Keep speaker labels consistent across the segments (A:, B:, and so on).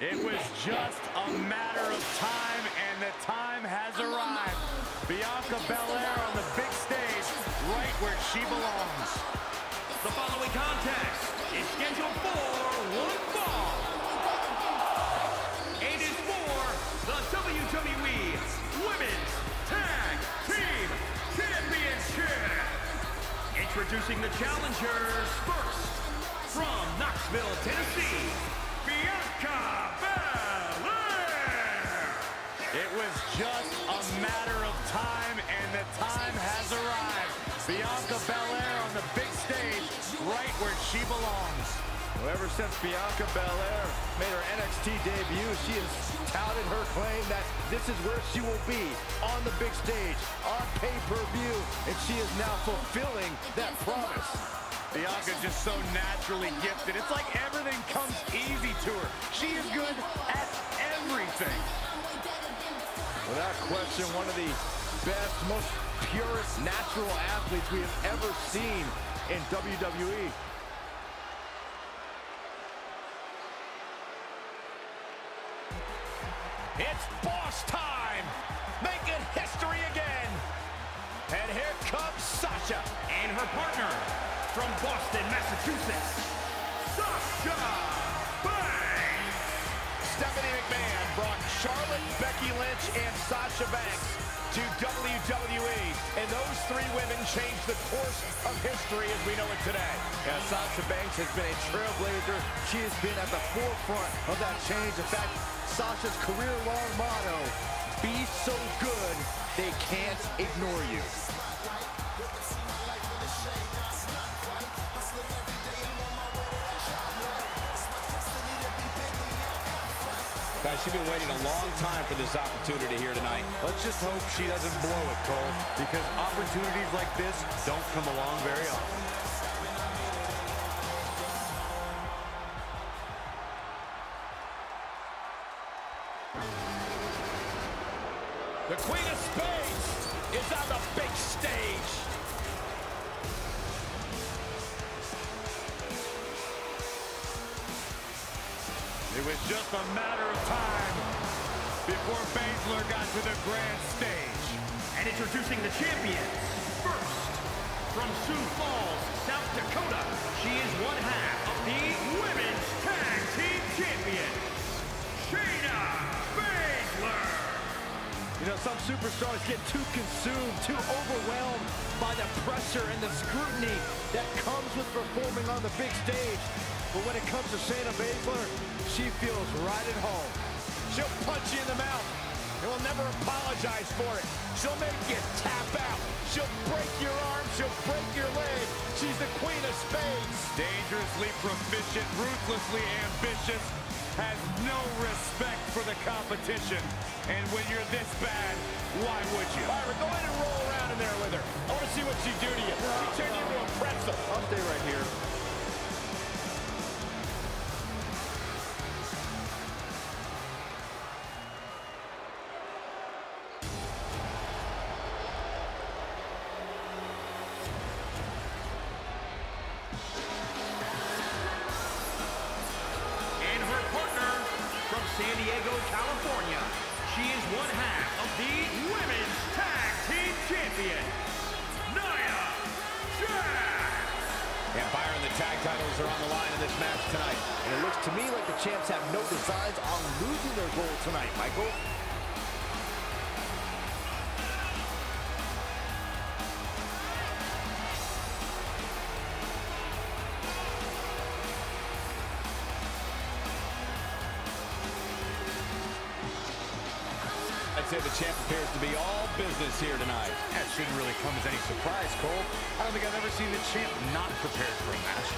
A: It was just a matter of time, and the time has arrived. Bianca Belair on the big stage, right where she belongs.
B: The following contest is scheduled for one fall. And is for the WWE Women's Tag Team Championship. Introducing the challengers first, from Knoxville, Tennessee, Bianca Belair.
A: It was just a matter of time, and the time has arrived. Bianca Belair on the big stage, right where she belongs.
C: Well, ever since Bianca Belair made her NXT debut, she has touted her claim that this is where she will be, on the big stage, on pay-per-view, and she is now fulfilling that promise.
A: Bianca's just so naturally gifted. It's like everything comes easy to her. She is good at everything.
C: Without question, one of the best, most purest natural athletes we have ever seen in WWE.
A: It's boss time! Making history again! And here comes Sasha.
B: And her partner, from Boston, Massachusetts, Sasha Banks.
A: Stephanie McMahon brought Charlotte, Becky Lynch, and Sasha Banks to WWE. And those three women changed the course of history as we know it today.
C: Yeah, Sasha Banks has been a trailblazer. She has been at the forefront of that change. In fact, Sasha's career-long motto, be so good, they can't ignore you.
D: Guys, she's been waiting a long time for this opportunity here tonight.
A: Let's just hope she doesn't blow it, Cole, because opportunities like this don't come along very often.
D: The Queen of Spades is on the big stage.
A: It was just a matter of time before Baszler got to the grand stage.
B: And introducing the champions, first, from Sioux Falls, South Dakota, she is one half of the Women's Tag Team Champions, Shayna Baszler.
C: You know, some superstars get too consumed, too overwhelmed by the pressure and the scrutiny that comes with performing on the big stage. But when it comes to Shayna Baszler, she feels right at home.
A: She'll punch you in the mouth and will never apologize for it. She'll make you tap out. She'll break your arm. She'll break your leg. She's the Queen of Spades. Dangerously proficient, ruthlessly ambitious, has no respect for the competition. And when you're this bad, why would you? All right, go ahead and roll around in there with her. I want to see what she do to you. She turned you into a pretzel.
C: I'll stay right here.
B: San Diego, California. She is one half of the Women's Tag Team Champions, Nia Jax.
D: And Byron, the tag titles are on the line in this match tonight.
C: And it looks to me like the champs have no designs on losing their goal tonight, Michael.
D: I'd say the champ appears to be all business here tonight.
A: That shouldn't really come as any surprise, Cole. I don't think I've ever seen the champ not prepared for a match.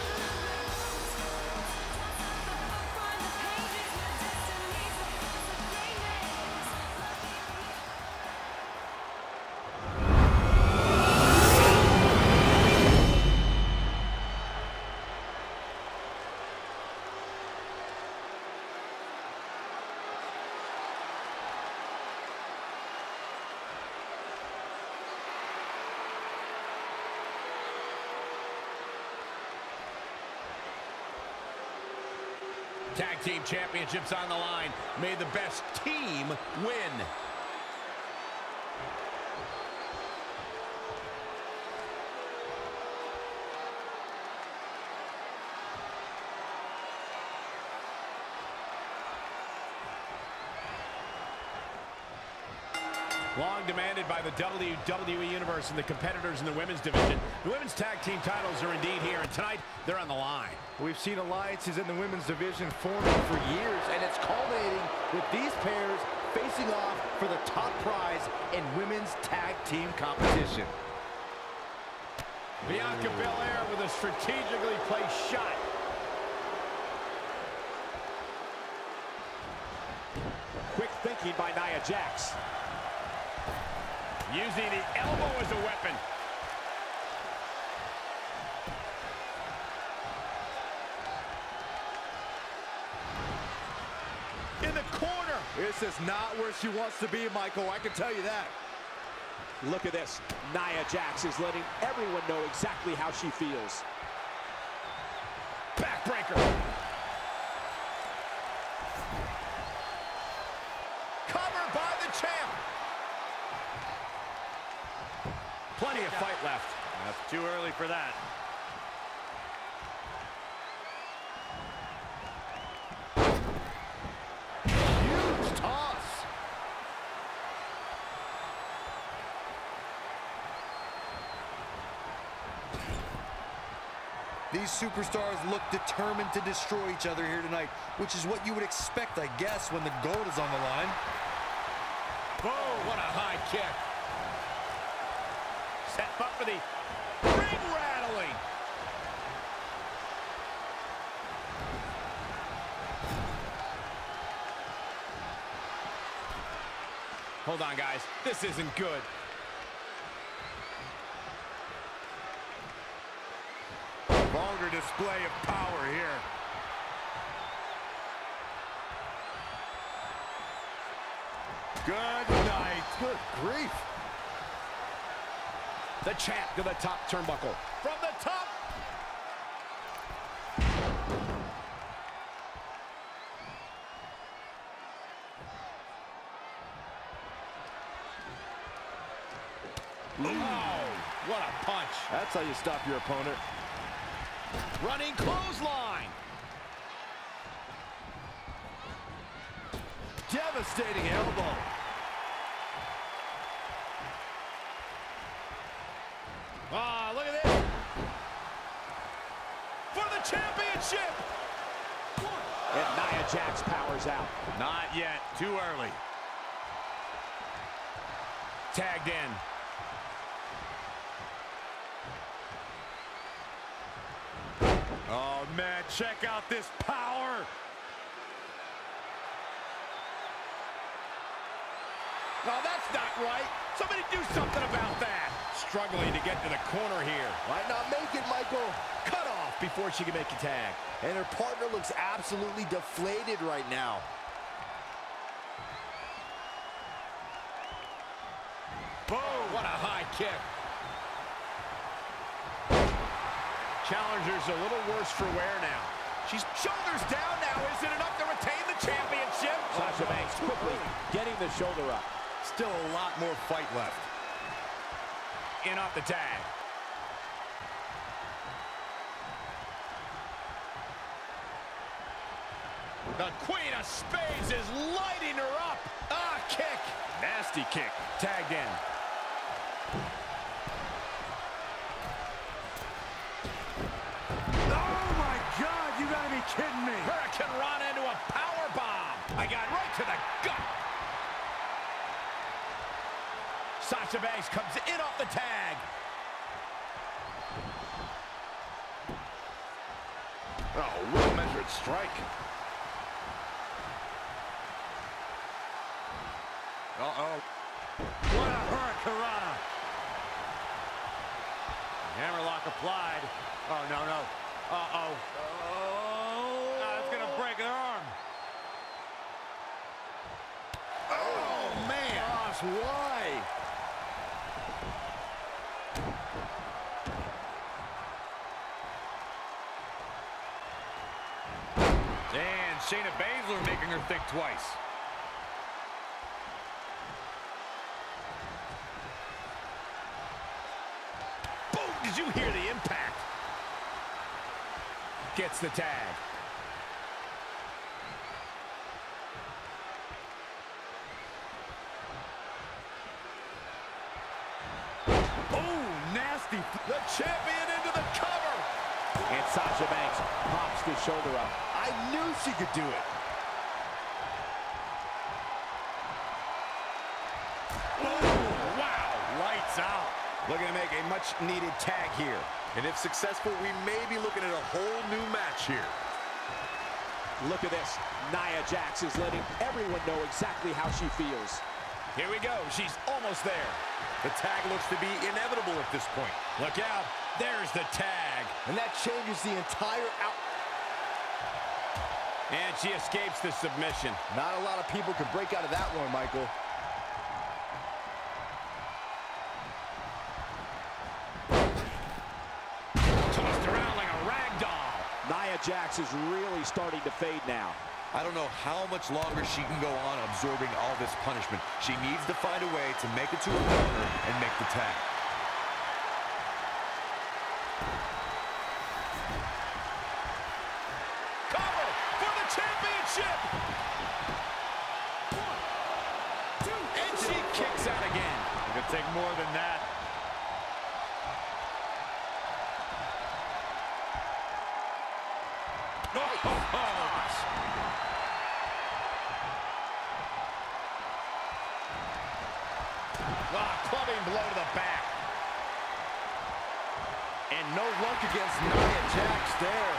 D: Tag team championships on the line. May the best team win. Long demanded by the WWE Universe and the competitors in the women's division. The women's tag team titles are indeed here, and tonight they're on the line.
C: We've seen alliances in the women's division forming for years, and it's culminating with these pairs facing off for the top prize in women's tag team competition.
D: Bianca Belair with a strategically placed shot.
A: Quick thinking by Nia Jax.
D: Using the elbow as a weapon. In the corner.
C: This is not where she wants to be, Michael. I can tell you that.
A: Look at this. Nia Jax is letting everyone know exactly how she feels.
D: Backbreaker. Covered by the champ. Plenty of fight left.
B: That's too early for that.
C: Huge toss.
E: These superstars look determined to destroy each other here tonight, which is what you would expect, I guess, when the gold is on the line.
D: Oh, what a high kick. Set up for the ring rattling. Hold on, guys. This isn't good. Vulgar display of power here. Good night.
C: Good grief.
A: The champ to the top turnbuckle.
D: From the top. Oh, what a punch.
C: That's how you stop your opponent.
D: Running clothesline.
C: Devastating elbow.
D: Ah, look at this. For the championship.
A: And Nia Jax powers out.
D: Not yet. Too early. Tagged in. Oh, man, check out this power. Oh, that's not right. Somebody do something about that. Struggling to get to the corner here.
C: Might not make it, Michael.
D: Cut off before she can make a tag.
C: And her partner looks absolutely deflated right now.
D: Boom! What a high kick. Challenger's a little worse for wear now. She's shoulders down now. Is it enough to retain the championship?
A: Sasha Banks quickly getting the shoulder up.
C: Still a lot more fight left.
D: In off the tag. The Queen of Spades is lighting her up. Ah, kick. Nasty kick. Tagged in.
B: Oh my God, you gotta be kidding me.
D: Hurricane Rana into a power bomb. I got right to the gut. Sasha Banks comes in off the tag.
C: Oh, well-measured strike.
D: Uh-oh.
B: What a hurricane Rana.
D: Hammerlock applied. Oh, no, no. Uh-oh.
B: Oh, it's gonna break her arm.
C: Oh, man. Gosh, why?
D: And
E: Shayna Baszler making her think twice.
D: Boom! Did you hear the impact? Gets the tag.
A: The champion into the cover.
C: And Sasha Banks pops the shoulder up. I knew she could do it.
A: Ooh, wow, lights out.
D: Looking to make a much-needed tag here.
E: And if successful, we may be looking at a whole new match here.
C: Look at this. Nia Jax is letting everyone know exactly how she feels.
D: Here we go. She's almost there.
E: The tag looks to be inevitable at this point.
D: Look out. There's the tag.
C: And that changes the entire out.
D: And she escapes the submission.
C: Not a lot of people could break out of that one, Michael.
D: Tossed around like a rag doll.
C: Nia Jax is really starting to fade now.
E: I don't know how much longer she can go on absorbing all this punishment. She needs to find a way to make it to her corner and make the tag.
A: Cover for the championship.
D: 1, 2, and she kicks out again.
A: It could take more than that.
D: Clubbing blow to the back.
C: And no luck against Nia Jax there.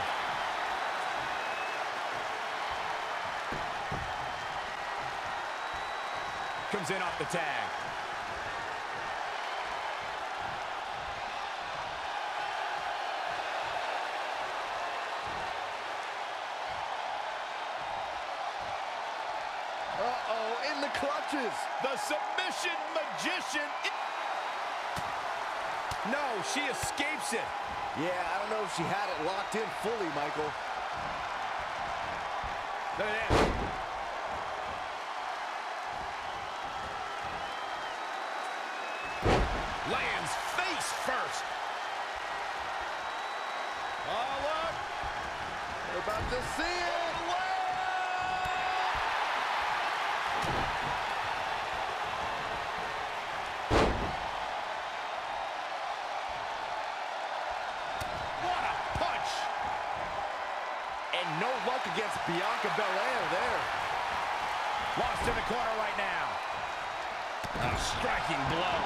D: Comes in off the tag.
C: Uh-oh, in the clutches.
A: The submission magician.
D: No, she escapes it.
C: Yeah, I don't know if she had it locked in fully, Michael.
D: Look at that. Lands face first.
A: Oh, look.
C: We're about to see it.
A: What a punch.
C: And no luck against Bianca Belair there.
D: Lost in the corner right now. A striking blow.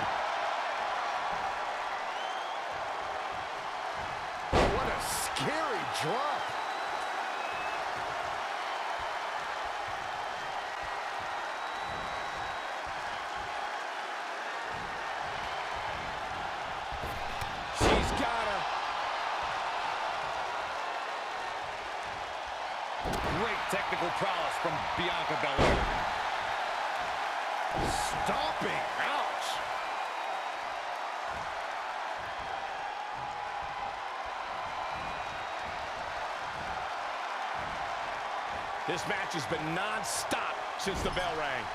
C: What a scary drop.
D: She's got her.
E: Great technical prowess from Bianca Belair.
C: Stomping. Ouch.
D: This match has been non-stop since the bell rang.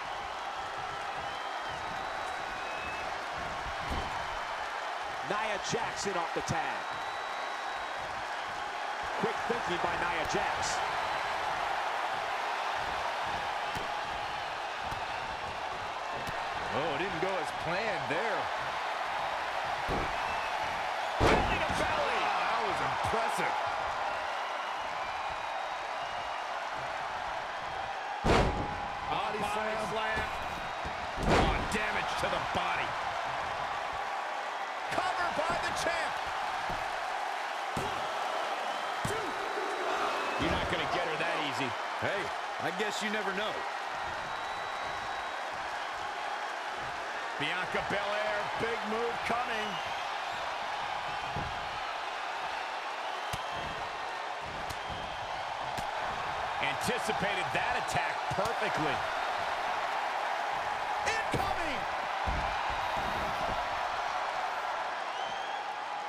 C: Nia Jax in off the tag. Quick thinking by Nia Jax.
A: Oh, it didn't go as planned there.
D: Belly to belly.
A: Wow, that was impressive.
D: Body slam. Oh, damage to the body.
A: Cover by the champ.
B: 1, 2.
D: You're not going to get her that easy.
E: Hey, I guess you never know.
A: Bianca Belair, big move coming.
D: Anticipated that attack perfectly.
A: Incoming.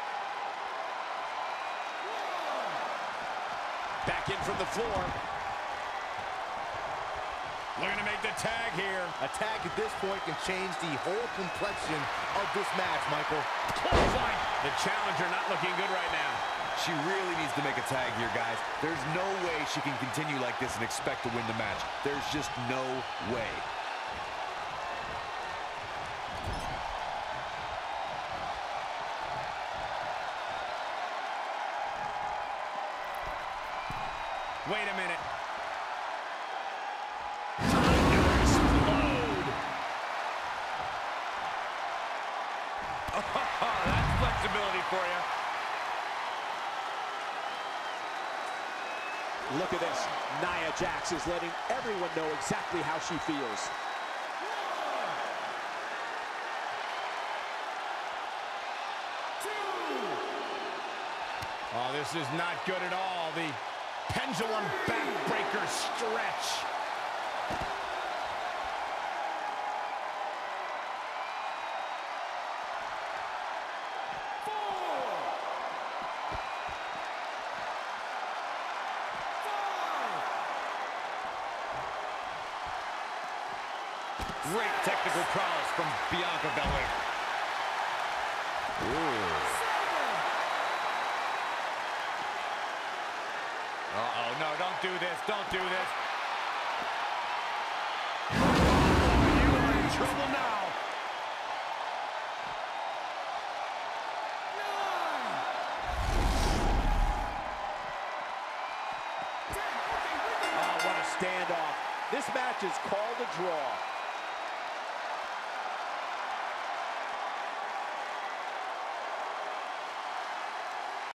C: Back in from the floor.
D: Looking to make the tag here.
C: A tag at this point can change the whole complexion of this match, Michael.
D: Clothesline. The challenger not looking good right now.
E: She really needs to make a tag here, guys. There's no way she can continue like this and expect to win the match. There's just no way.
D: Wait a minute. That's flexibility for you.
F: Look at this. Nia Jax is letting everyone know exactly how she feels.
D: Oh, this is not good at all. The pendulum backbreaker stretch.
E: Great technical prowess from Bianca Belair.
D: Uh-oh, no, don't do this, don't do this. You are in trouble now.
F: Oh, what a standoff. This match is called a draw.